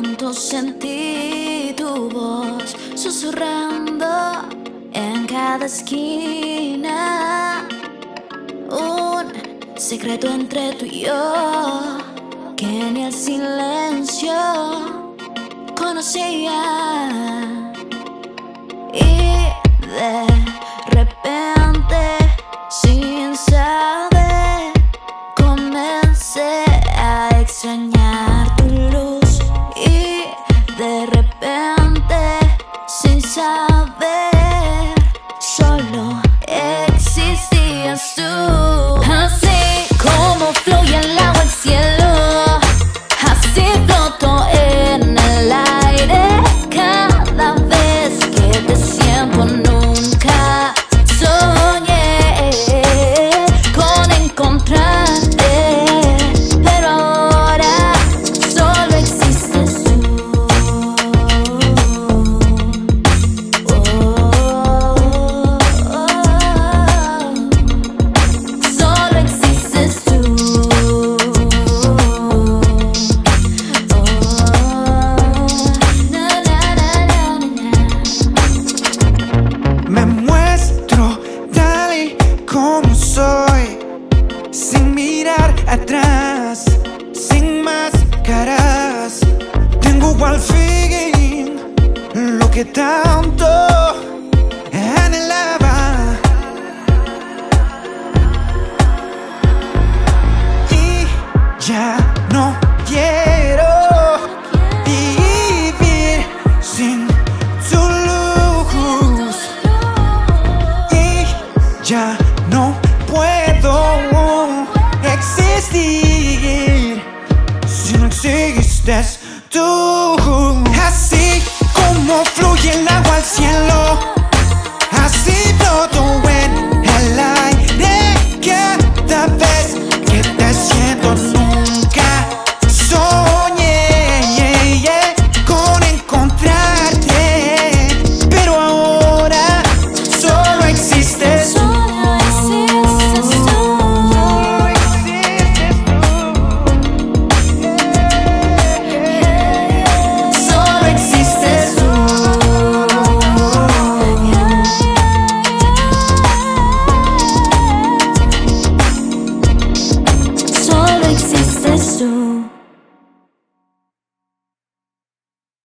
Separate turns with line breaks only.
pronto sentí tu voz susurrando en cada esquina. Un secreto entre tú y yo que ni el silencio conocía. Y de repente, sin saber, comencé a extrañar tu luz. Y de repente, sin saber, solo existías tú. Así como fluye el agua al cielo, así floto en el aire. Cada vez que te siento nunca soñé con encontrarte, pero ahora solo existes tú. Solo existes tú.
Me muestro tal y como soy, sin mirar atrás, sin máscaras. Tengo al fin lo que tanto anhelaba. Y ya no quiero vivir sin tu luz. Y ya no puedo existir si no existes tú. Así como fluye el agua al cielo, así floto